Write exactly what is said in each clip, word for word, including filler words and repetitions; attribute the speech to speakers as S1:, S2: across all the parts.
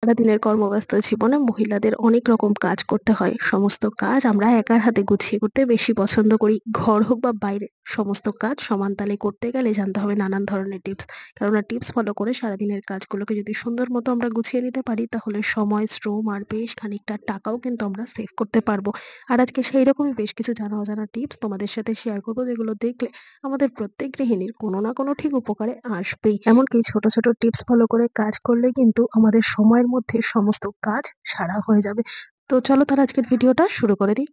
S1: সারাদিনের কর্মব্যস্ত জীবনে মহিলাদের অনেক রকম কাজ করতে হয়। সমস্ত কাজ আমরা একার হাতে গুছিয়ে করতে বেশি পছন্দ করি। ঘর হোক বা বাইরে, সমস্ত কাজ সমান তালে করতে গেলে জানতে হবে নানান ধরনের টিপস। কেননা টিপস ফলো করে সারাদিনের কাজগুলোকে যদি সুন্দর মতো আমরা গুছিয়ে নিতে পারি, তাহলে সময়, শ্রম আর বেশ খানিকটা টাকাও কিন্তু আমরা সেভ করতে পারবো। আর আজকে সেই রকমই বেশ কিছু জানা অজানা টিপস তোমাদের সাথে শেয়ার করবো, যেগুলো দেখলে আমাদের প্রত্যেক গৃহিণীর কোনো না কোনো ঠিক উপকারে আসবেই। এমনকি ছোট, ছোট টিপস ফলো করে কাজ করলে কিন্তু আমাদের সময়ের মধ্যে সমস্ত কাজ সারা হয়ে যাবে। তো চলো তাহলে আজকের ভিডিওটা শুরু করে দিই।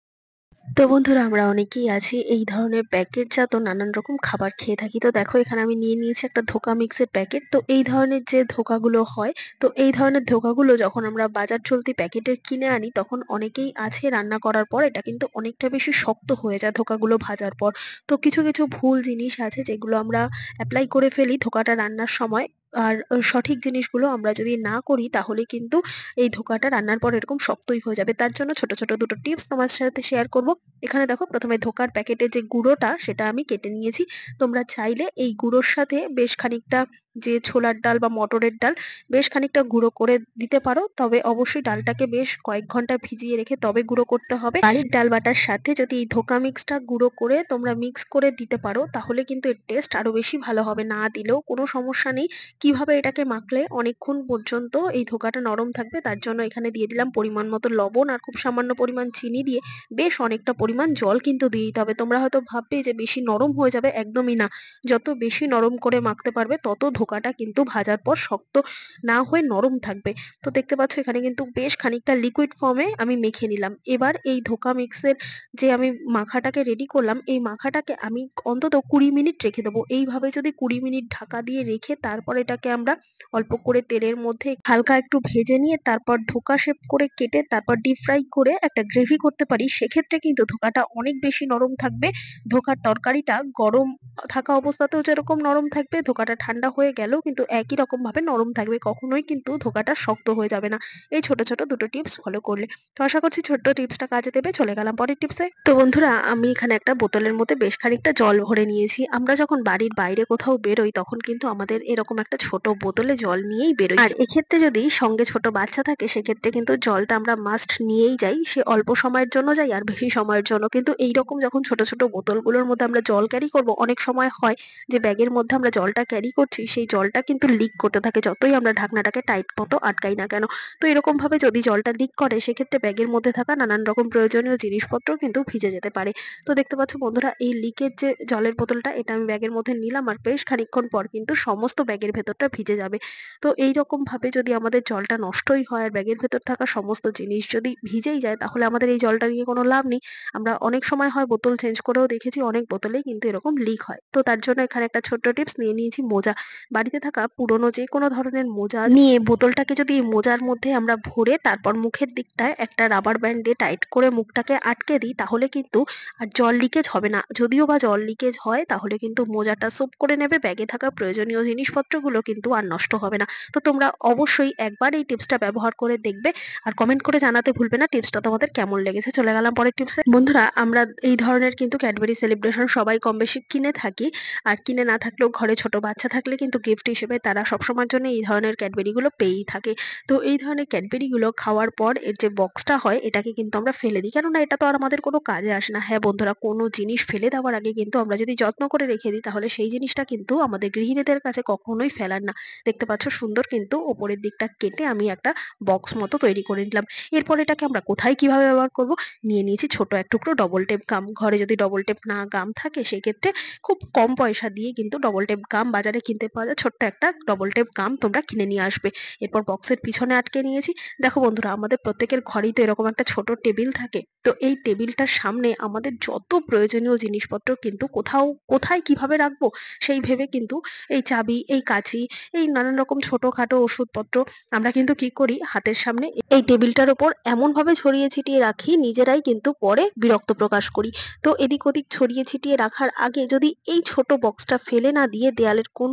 S1: তো বন্ধুরা, আমরা অনেকেই আছি এই ধরনের প্যাকেটজাত নানান রকম খাবার খেয়ে থাকি। তো দেখো, এখানে আমি নিয়ে নিয়েছি একটা ধোকা মিক্সের প্যাকেট। তো এই ধরনের যে ধোকাগুলো হয়, তো এই ধরনের ধোকাগুলো যখন আমরা বাজার চলতি প্যাকেটের কিনে আনি, তখন অনেকেই আছে রান্না করার পর এটা কিন্তু অনেকটা বেশি শক্ত হয়ে যায় ধোকাগুলো ভাজার পর। তো কিছু, কিছু ভুল জিনিস আছে যেগুলো আমরা এপ্লাই করে ফেলি ধোকাটা রান্নার সময়। আর আ সঠিক জিনিসগুলো আমরা যদি না করি, তাহলে কিন্তু এই ধোকাটা রান্নার পর এরকম শক্তই হয়ে যাবে। তার জন্য ছোট, ছোট দুটো টিপস তোমার সাথে শেয়ার করব। এখানে দেখো, প্রথমে ধোকার প্যাকেটের যে গুঁড়োটা সেটা আমি কেটে নিয়েছি। তোমরা চাইলে এই গুঁড়োর সাথে বেশ খানিকটা যে ছোলার ডাল বা মটরের ডাল বেশ খানিকটা গুঁড়ো করে দিতে পারো। তবে অবশ্যই ডালটাকে বেশ কয়েক ঘন্টা ভিজিয়ে রেখে তবে গুঁড়ো করতে হবে। বাড়ির ডাল বাটার সাথে যদি এই ধোকা মিক্সটা গুঁড়ো করে তোমরা মিক্স করে দিতে পারো, তাহলে কিন্তু এর টেস্ট আরো বেশি ভালো হবে। না দিলেও কোনো সমস্যা নেই। কিভাবে এটাকে মাখলে অনেকক্ষণ পর্যন্ত এই ধোকাটা নরম থাকবে, তার জন্য এখানে দিয়ে দিলাম পরিমাণ মতো লবণ আর খুব সামান্য পরিমাণ চিনি দিয়ে বেশ অনেকটা পরিমাণ জল কিন্তু দিয়ে দিতে হবে। তোমরা হয়তো ভাববে যে বেশি নরম হয়ে যাবে, একদমই না। যত বেশি নরম করে মাখতে পারবে, তত ধোকাটা কিন্তু ভাজার পর শক্ত না হয়ে নরম থাকবে। তো দেখতে পাচ্ছ, এখানে কিন্তু বেশ খানিকটা লিকুইড ফর্মে আমি মেখে নিলাম। এবার এই ধোকা মিক্সের যে আমি মাখাটাকে রেডি করলাম, এই মাখাটাকে আমি অন্তত কুড়ি মিনিট রেখে দেবো। এইভাবে যদি কুড়ি মিনিট ঢাকা দিয়ে রেখে তারপর এটাকে আমরা অল্প করে তেলের মধ্যে হালকা একটু ভেজে নিয়ে তারপর ধোকা শেপ করে কেটে তারপর ডিপ ফ্রাই করে একটা গ্রেভি করতে পারি, সেক্ষেত্রে কিন্তু ধোকাটা অনেক বেশি নরম থাকবে। ধোকার তরকারিটা গরম থাকা অবস্থাতেও যেরকম নরম থাকবে, ধোকাটা ঠান্ডা হয়ে গেলেও কিন্তু একই রকম ভাবে নরম থাকবে। কখনোই কিন্তু ধোকাটা শক্ত হয়ে যাবে না এই ছোট ছোট দুটো টিপস ফলো করলে। তো আশা করছি ছোট্ট টিপসটা কাজে দেবে। চলে গেলাম পরের টিপসে। তো বন্ধুরা, আমি এখানে একটা বোতলের মধ্যে বেশ খানিকটা জল ভরে নিয়েছি। আমরা যখন বাড়ির বাইরে কোথাও বেরোই, তখন কিন্তু আমাদের এরকম একটা ছোট বোতলে জল নিয়েই বেরোই। আর এক্ষেত্রে যদি সঙ্গে ছোট বাচ্চা থাকে, সেক্ষেত্রে কিন্তু জলটা আমরা মাস্ট নিয়েই যাই। সে অল্প সময়ের জন্য যাই আর বেশি সময়ের জন্য। কিন্তু এইরকম যখন ছোট ছোট বোতলগুলোর মধ্যে আমরা জল ক্যারি করব, অনেক সময় হয় যে ব্যাগের মধ্যে আমরা জলটা ক্যারি করছি, সেই জলটা কিন্তু লিক করতে থাকে, যতই আমরা ঢাকনাটাকে টাইট মতো আটকাই না কেন। তো এরকম ভাবে যদি জলটা লিক করে, সেক্ষেত্রে ব্যাগের মধ্যে থাকা নানান রকম প্রয়োজনীয় জিনিসপত্র কিন্তু ভিজে যেতে পারে। তো দেখতে পাচ্ছ বন্ধুরা, এই লিকের যে জলের বোতলটা, এটা আমি ব্যাগের মধ্যে নিলাম আর বেশ খানিকক্ষণ পর কিন্তু সমস্ত ব্যাগের ভেতরটা ভিজে যাবে। তো এইরকম ভাবে যদি আমাদের জলটা নষ্টই হয় আর ব্যাগের ভেতর থাকা সমস্ত জিনিস যদি ভিজেই যায়, তাহলে আমাদের এই জলটা নিয়ে কোনো লাভ নেই। আমরা অনেক সময় হয় বোতল চেঞ্জ করেও দেখেছি, অনেক বোতলেই কিন্তু এরকম লিক হয়। তো তার জন্য এখানে একটা ছোট্ট টিপস নিয়ে নিয়েছি, মোজা। বাড়িতে থাকা পুরোনো যে কোনো ধরনের মোজা নিয়ে বোতলটাকে যদি এই মোজার মধ্যে আমরা ভরে তারপর মুখের দিকটায় একটা রাবার ব্যান্ড দিয়ে টাইট করে মুখটাকে আটকে দিই, তাহলে কিন্তু আর জল লিকেজ হবে না। যদিও বা জল লিকেজ হয়, তাহলে কিন্তু মোজাটা সোপ করে নেবে, ব্যাগে থাকা প্রয়োজনীয় জিনিসপত্রগুলো কিন্তু আর নষ্ট হবে না। তো তোমরা অবশ্যই একবার এই টিপসটা ব্যবহার করে দেখবে আর কমেন্ট করে জানাতে ভুলবে না টিপসটা তোমাদের কেমন লেগেছে। চলে গেলাম পরের টিপসে। বন্ধুরা, আমরা এই ধরনের কিন্তু ক্যাডবেরি সেলিব্রেশন সবাই কম বেশি কিনে থাকি। আর কিনে না থাকলেও ঘরে ছোট বাচ্চা থাকলে কিন্তু গিফট হিসেবে তারা সবসময়ের জন্য এই ধরনের ক্যাডবেরি গুলো পেয়েই থাকে। তো এই ধরনের ক্যাডবেরি গুলো খাওয়ার পর এর যে বক্সটা হয়, এটাকে কিন্তু আমরা ফেলে দিই, কেননা এটা তো আর আমাদের কোনো কাজে আসে না। হ্যাঁ বন্ধুরা, কোনো জিনিস ফেলে দেওয়ার আগে কিন্তু আমরা যদি যত্ন করে রেখে দিই, তাহলে সেই জিনিসটা কিন্তু আমাদের গৃহিণীদের কাছে কখনোই ফেলার না। দেখতে পাচ্ছ, সুন্দর কিন্তু ওপরের দিকটা কেটে আমি একটা বক্স মতো তৈরি করে নিলাম। এরপর এটাকে আমরা কোথায় কিভাবে ব্যবহার করব, নিয়ে নিয়েছি ছোট এক টুকরো ডবল টেপ গাম। ঘরে যদি ডবল টেপ না গাম থাকে, সেক্ষেত্রে খুব কম পয়সা দিয়ে কিন্তু ডবল টেপ গাম বাজারে কিনতে পাওয়া যায়। ছোট্ট একটা ডবল টেপ গাম তোমরা কিনে নিয়ে আসবে। এরপর বক্সের পিছনে আটকে নিয়েছি। দেখো বন্ধুরা, আমাদের প্রত্যেকের ঘরেই তো এরকম একটা ছোট টেবিল থাকে। তো এই টেবিলটার সামনে আমাদের যত প্রয়োজনীয় জিনিসপত্র কিন্তু কোথাও কোথায় কিভাবে রাখবো, সেই ভেবে কিন্তু এই চাবি, এই কাঁচি, এই নানান রকম ছোটখাটো ওষুধপত্র আমরা কিন্তু কি করি, হাতের সামনে এই টেবিলটার উপর এমন ভাবে ছড়িয়ে ছিটিয়ে রাখি, নিজেরাই কিন্তু পরে বিরক্ত প্রকাশ করি। তো এদিক ওদিক ছড়িয়ে ছিটিয়ে রাখার আগে যদি এই ছোট বক্সটা ফেলে না দিয়ে দেয়ালের কোনো একটা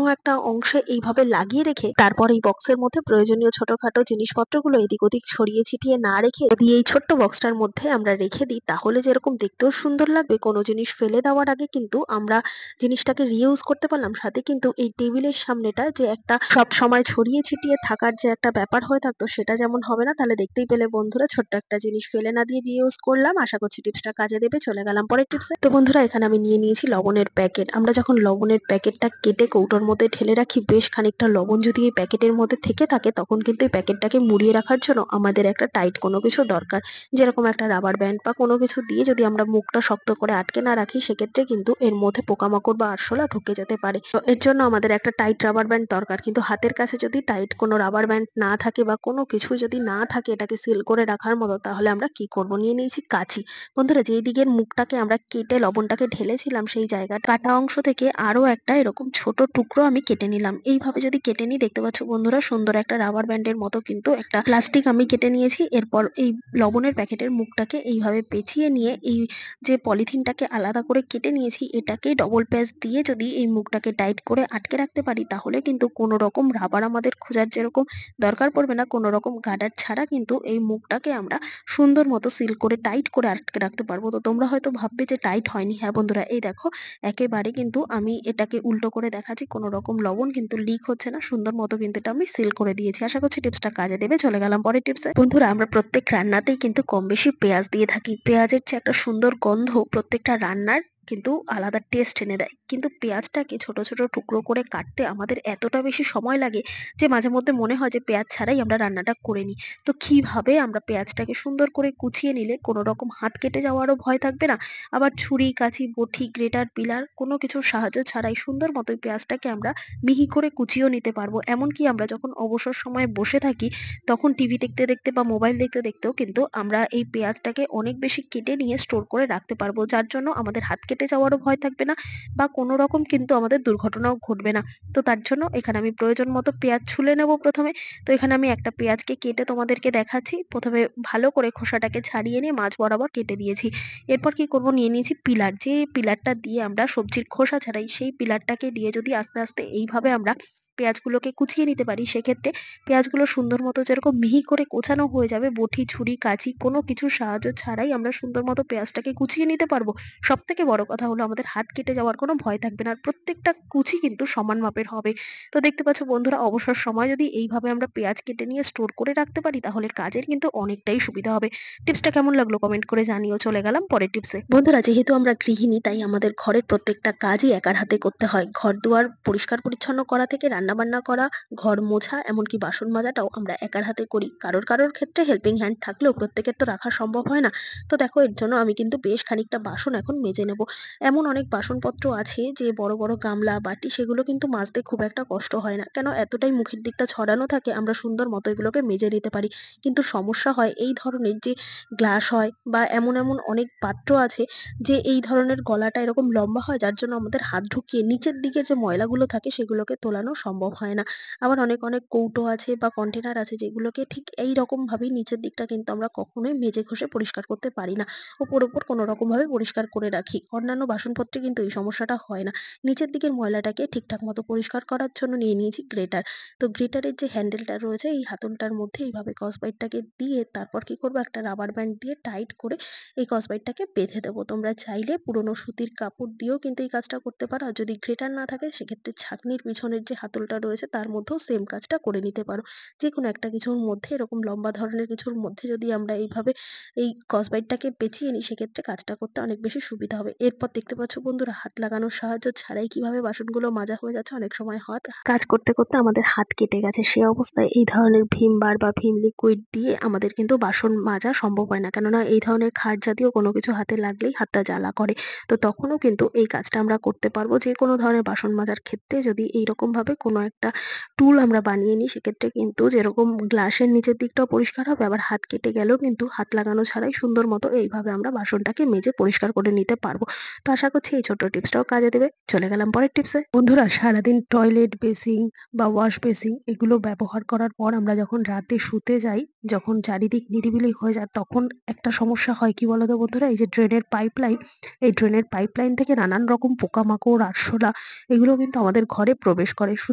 S1: অংশে এইভাবে লাগিয়ে রেখে তারপর এই বক্সের মধ্যে প্রয়োজনীয় ছোটখাটো জিনিসপত্রগুলো এদিক ওদিক ছড়িয়ে ছিটিয়ে না রেখে যদি এই ছোট্ট বক্সটার মধ্যে আমরা রেখে দিই, তাহলে যেরকম দেখতেও সুন্দর লাগবে, কোনো জিনিস ফেলে দেওয়ার আগে কিন্তু আমরা জিনিসটাকে রিইউজ করতে পারলাম। সাথে কিন্তু এই টেবিলের সামনেটা যে একটা সব সময় ছড়িয়ে ছিটিয়ে থাকার যে একটা ব্যাপার হয়ে থাকতো, সেটা যেমন হবে না। তাহলে দেখতেই পেলে বন্ধুরা, ছোট্ট একটা জিনিস ফেলে না দিয়ে রিইউজ করলাম। আশা করছি টিপসটা কাজে দেবে। চলে গেলাম পরের টিপসে। তো বন্ধুরা, এখানে আমি নিয়ে নিয়েছি লবণের প্যাকেট। আমরা যখন লবণের প্যাকেটটা কেটে কৌটোর মধ্যে ঢেলে রাখি, বেশ খানিকটা লবণ যদি এই প্যাকেটের মধ্যে থেকে থাকে, তখন কিন্তু এই প্যাকেটটাকে মুড়িয়ে রাখার জন্য আমাদের একটা টাইট কোনো কিছু দরকার। যেরকম একটা রাবার ব্যান্ড বা কোনো কিছু দিয়ে যদি আমরা মুখটা শক্ত করে আটকে না রাখি, সেক্ষেত্রে কিন্তু এর মধ্যে পোকামাকড় বা আরশোলা ঢুকে যেতে পারে। তো এর জন্য আমাদের একটা টাইট রাবার ব্যান্ড দরকার। কিন্তু হাতের কাছে যদি টাইট কোনো রাবার ব্যান্ড না থাকে বা কোনো কিছু যদি না থাকে এটাকে সিল করে রাখার মতো, তাহলে আমরা কি করব? নিয়ে নিয়েছি কাঁচি। বন্ধুরা, যেই দিকের মুখটাকে আমরা কেটে লবণটাকে ঢেলেছিলাম, সেই জায়গাটা কাটা অংশ থেকে আরো একটা এরকম ছোট টুকরো আমি কেটে নিলাম। এইভাবে যদি কেটে নিই, দেখতে পাচ্ছ বন্ধুরা, সুন্দর একটা রাবার ব্যান্ডের মতো কিন্তু একটা প্লাস্টিক আমি কেটে নিয়েছি। এরপর এই লবণের প্যাকেটের মুখটাকে এইভাবে পেঁচিয়ে নিয়ে এই যে পলিথিনটাকে আলাদা করে কেটে নিয়েছি, এটাকে ডবল প্যাচ দিয়ে যদি এই মুখটাকে টাইট করে আটকে রাখতে পারি, তাহলে কিন্তু কোনো রকম রাবার আমাদের খোঁজার যেরকম দরকার পড়বে না। কোনো রকম গার্ডার ছাড়া কিন্তু এই মুখটাকে আমরা সুন্দর মতো সিল করে টাইট করে আটকে রাখতে পারবো। তো তোমরা হয়তো ভাববে যে টাইট হয়নি। হ্যাঁ বন্ধুরা, এই দেখো, একেবারে কিন্তু আমি এটাকে উল্টো করে দেখাচ্ছি, কোনো রকম লবণ কিন্তু লিক হচ্ছে না। সুন্দর মতো কিন্তু এটা আমি সিল করে দিয়েছি। আশা করছি টিপসটা কাজে দেবে। চলে গেলাম পরের টিপসে। বন্ধুরা, আমরা প্রত্যেক রান্নাতেই কিন্তু কম বেশি পেঁয়াজ দিয়ে থাকি। পেঁয়াজের যে একটা সুন্দর গন্ধ প্রত্যেকটা রান্নার কিন্তু আলাদা টেস্ট এনে দেয়। কিন্তু পেঁয়াজটাকে ছোট ছোট টুকরো করে কাটতে আমাদের এতটা বেশি সময় লাগে যে মাঝে মধ্যে মনে হয় যে পেঁয়াজ ছাড়াই আমরা রান্নাটা করে নিই। তো কিভাবে আমরা পেঁয়াজটাকে সুন্দর করে কুচিয়ে নিলে কোনো রকম হাত কেটে যাওয়ারও ভয় থাকবে না, আবার ছুরি, কাঁচি, বটি, গ্রেটার, পিলার কোনো কিছুর সাহায্য ছাড়াই সুন্দর মতো এই পেঁয়াজটাকে আমরা মিহি করে কুচিয়েও নিতে পারবো। এমনকি আমরা যখন অবসর সময়ে বসে থাকি, তখন টিভি দেখতে দেখতে বা মোবাইল দেখতে দেখতেও কিন্তু আমরা এই পেঁয়াজটাকে অনেক বেশি কেটে নিয়ে স্টোর করে রাখতে পারবো, যার জন্য আমাদের হাত কেটে যাওয়ারও ভয় থাকবে না বা কোনো রকম কিন্তু আমাদের দুর্ঘটনাও ঘটবে না। তো তার জন্য এখানে আমি প্রয়োজন মতো পেঁয়াজ ছুলে নেব প্রথমে। তো এখানে আমি একটা পেঁয়াজকে কেটে তোমাদেরকে দেখাচ্ছি। প্রথমে ভালো করে খোসাটাকে ছাড়িয়ে নিয়ে মাঝ বরাবর কেটে দিয়েছি। এরপর কি করব, নিয়ে নিয়েছি পিলার। যে পিলারটা দিয়ে আমরা সবজির খোসা ছাড়াই, সেই পিলারটাকে দিয়ে যদি আস্তে আস্তে এইভাবে আমরা পেঁয়াজগুলোকে কুচিয়ে নিতে পারি, সেক্ষেত্রে পেঁয়াজগুলো সুন্দর মতো যেরকম মিহি করে কোচানো হয়ে যাবে, বটি, ছুরি, কাঁচি কোনো কিছুর সাহায্য ছাড়াই আমরা সুন্দর মতো পেঁয়াজটাকে কুচিয়ে নিতে পারবো। সব থেকে বড় কথা হলো, আমাদের হাত কেটে যাওয়ার কোনো ভয় থাকবে না। আর প্রত্যেকটা কুচি কিন্তু সমান মাপের হবে। তো দেখতে পাচ্ছ বন্ধুরা, অবসর সময় যদি এইভাবে আমরা পেঁয়াজ কেটে নিয়ে স্টোর করে রাখতে পারি, তাহলে কাজের কিন্তু অনেকটাই সুবিধা হবে। টিপসটা কেমন লাগলো কমেন্ট করে জানিও। চলে গেলাম পরের টিপসে। বন্ধুরা, যেহেতু আমরা গৃহিণী, তাই আমাদের ঘরের প্রত্যেকটা কাজই একার হাতে করতে হয়। ঘর দুয়ার পরিষ্কার পরিচ্ছন্ন করা থেকে রান্না বান্না করা, ঘর মোছা, এমনকি বাসন মাজাটাও আমরা একার হাতে করি। কারোর কারোর ক্ষেত্রে হেল্পিং হ্যান্ড থাকলেও প্রত্যেকের তো রাখা সম্ভব হয় না। তো দেখো, এর জন্য আমি কিন্তু বেশ খানিকটা বাসন এখন মেজে নেব। এমন অনেক বাসনপত্র আছে যে বড় বড় গামলা, বাটি, সেগুলো কিন্তু মাজতে খুব একটা কষ্ট হয় না। কেন, এতটাই মুখের দিকটা ছড়ানো থাকে, আমরা সুন্দর মতো এগুলোকে মেজে নিতে পারি। কিন্তু সমস্যা হয় এই ধরনের, যে গ্লাস হয় বা এমন এমন অনেক পাত্র আছে যে এই ধরনের গলাটা এরকম লম্বা হয়, যার জন্য আমাদের হাত ঢুকিয়ে নিচের দিকে যে ময়লাগুলো থাকে সেগুলোকে তোলানো সম্ভব হয় না। আবার অনেক অনেক কৌটো আছে বা কন্টেনার আছে, যেগুলোকে ঠিক এই রকম ভাবেই নিচের দিকটা কিন্তু আমরা কখনোই মেজে ঘষে পরিষ্কার করতে পারি না। ওপর ওপর কোনো রকম ভাবে পরিষ্কার করে রাখি। অন্যান্য বাসনপত্রে কিন্তু এই সমস্যাটা হয় না। নিচের দিকের ময়লাটাকে ঠিকঠাক মতো পরিষ্কার করার জন্য নিয়ে নিয়েছি গ্রেটার। তো গ্রেটারের যে হ্যান্ডেলটা রয়েছে, এই হাতলটার মধ্যে এইভাবে কসবাইটটাকে দিয়ে তারপর কি করবো, একটা রাবার ব্যান্ড দিয়ে টাইট করে এই কসবাইটটাকে বেঁধে দেবো। তোমরা চাইলে পুরোনো সুতির কাপড় দিয়েও কিন্তু এই কাজটা করতে পারো। আর যদি গ্রেটার না থাকে, সেক্ষেত্রে ছাঁকনির পিছনের যে হাতলটা রয়েছে তার মধ্যেও সেম কাজটা করে নিতে পারো। যে কোনো একটা কিছুর মধ্যে, এরকম লম্বা ধরনের কিছুর মধ্যে যদি আমরা এইভাবে এই কসবাইটটাকে পেঁচিয়ে নিই, সেক্ষেত্রে কাজটা করতে অনেক বেশি সুবিধা হবে। এরপর দেখতে পাচ্ছ বন্ধুরা, হাত লাগানোর সাহায্য ছাড়াই কিভাবে বাসনগুলো মাজা হয়ে যাচ্ছে। অনেক সময় হাত কাজ করতে করতে আমাদের হাত কেটে গেছে, সে অবস্থায় এই ধরনের ভীম বার বা ভীম লিকুইড দিয়ে আমাদের কিন্তু বাসন মাজা সম্ভব হয় না। কেননা এই ধরনের খাট জাতীয় কোনো কিছু হাতে লাগলেই হাতটা জ্বালা করে। তো তখনও কিন্তু এই কাজটা আমরা করতে পারবো। যে কোনো ধরনের বাসন মাজার ক্ষেত্রে যদি এইরকম ভাবে কোনো একটা টুল আমরা বানিয়ে নিই, সেক্ষেত্রে কিন্তু যেরকম গ্লাসের নিচের দিকটাও পরিষ্কার হবে, আবার হাত কেটে গেলেও কিন্তু হাত লাগানো ছাড়াই সুন্দর মতো এইভাবে আমরা বাসনটাকে মেজে পরিষ্কার করে নিতে পারবো। তো আশা করছি এই ছোট্ট টিপসটাও কাজে দেবে। চলে গেলাম পরের টিপসে। বন্ধুরা, সারাদিন টয়লেট, বেসিন বা ওয়াশ বেসিন এগুলো ব্যবহার করার পর আমরা যখন রাতে শুতে যাই, যখন চারিদিক নিরিবিলি হয়ে যায়, তখন একটা সমস্যা হয়। কি বলতো বন্ধুরা, এই যে ড্রেনের পাইপলাইন, এই ড্রেনের পাইপলাইন থেকে নানান রকম পোকামাকড়, আরশোলা, এগুলো কিন্তু আমাদের ঘরে প্রবেশ করে। শুধু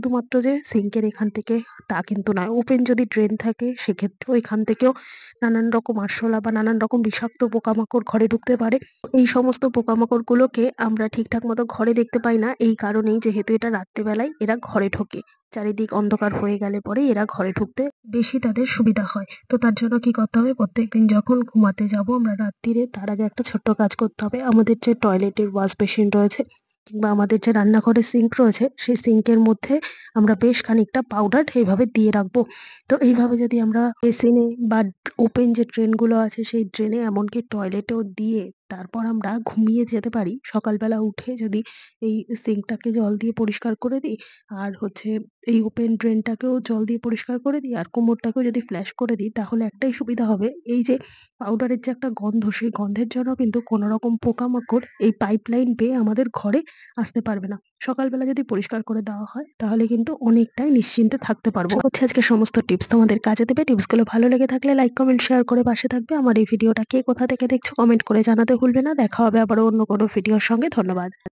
S1: শুধুমাত্র যে সিঙ্কের এখান থেকে তা কিন্তু নয়। ওপেন যদি ড্রেন থাকে সেক্ষেত্রেও এখান থেকেও নানান রকম আরশোলা বা নানান রকম বিষাক্ত পোকামাকড় ঘরে ঢুকতে পারে। এই সমস্ত পোকামাকড়গুলোকে আমরা ঠিকঠাক মতো ঘরে দেখতে পাই না এই কারণেই, যেহেতু এটা রাত্রেবেলায় এরা ঘরে ঢোকে। চারিদিক অন্ধকার হয়ে গেলে পরে এরা ঘরে ঢুকতে বেশি তাদের সুবিধা হয়। তো তার জন্য কি করতে হবে, প্রত্যেকদিন যখন ঘুমাতে যাব আমরা রাত্তিরে, তার আগে একটা ছোট্ট কাজ করতে হবে। আমাদের যে টয়লেটের ওয়াশ বেসিন রয়েছে কিংবা আমাদের যে রান্নাঘরের সিঙ্ক রয়েছে, সেই সিঙ্কের মধ্যে আমরা বেশ খানিকটা পাউডার এইভাবে দিয়ে রাখবো। তো এইভাবে যদি আমরা বেসিনে বা ওপেন যে ড্রেনগুলো আছে সেই ড্রেনে, এমনকি টয়লেটেও দিয়ে তারপর আমরা ঘুমিয়ে যেতে পারি, সকালবেলা উঠে যদি এই সিঙ্কটাকে জল দিয়ে পরিষ্কার করে দিই, আর হচ্ছে এই ওপেন ড্রেনটাকেও জল দিয়ে পরিষ্কার করে দিই, আর কোমরটাকেও যদি ফ্ল্যাশ করে দিই, তাহলে একটাই সুবিধা হবে, এই যে পাউডারের যে একটা গন্ধ, সেই গন্ধের জন্য কিন্তু কোনো রকম পোকামাকড় এই পাইপলাইন বেয়ে আমাদের ঘরে আসতে পারবে না। সকালবেলা যদি পরিষ্কার করে দেওয়া হয় তাহলে কিন্তু অনেকটাই নিশ্চিন্তে থাকতে পারবো। আশা করছি আজকে সমস্ত টিপস তোমাদের কাজে দেবে। টিপসগুলো ভালো লেগে থাকলে লাইক, কমেন্ট, শেয়ার করে পাশে থাকবে। আমার এই ভিডিওটা কে কোথা থেকে দেখছো কমেন্ট করে জানাতে ভুলবে না। দেখা হবে আবারও অন্য কোনো ভিডিওর সঙ্গে। ধন্যবাদ।